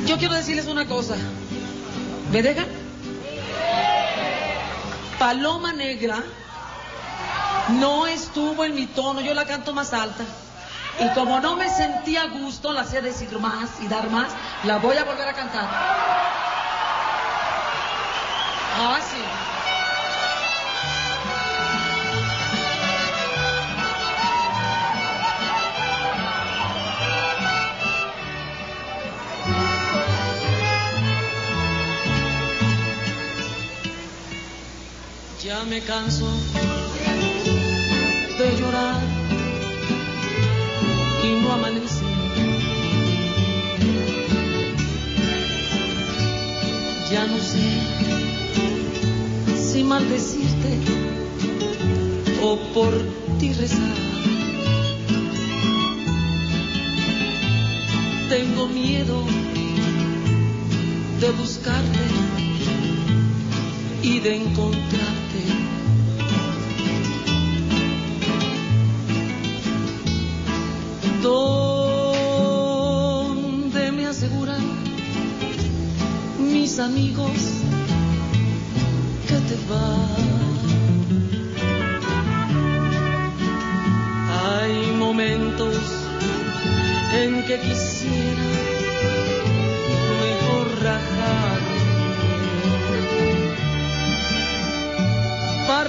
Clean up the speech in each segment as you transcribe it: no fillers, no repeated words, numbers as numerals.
Yo quiero decirles una cosa. ¿Me dejan? Paloma Negra no estuvo en mi tono, yo la canto más alta. Y como no me sentía a gusto, la sé decir más y dar más, la voy a volver a cantar. Ah, sí. Ya me canso de llorar y no amanece. Ya no sé si maldecirte o por ti rezar. Tengo miedo de buscarte y de encontrarte. Donde me aseguran mis amigos que te vas. Hay momentos en que quisiera mejor rajar para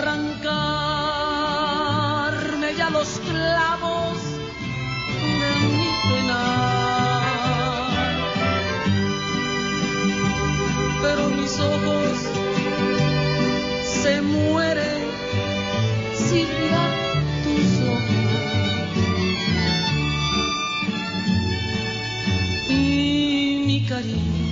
arrancarme ya los clavos de mi penar. Pero mis ojos se mueren si mirar tus ojos. Y mi cariño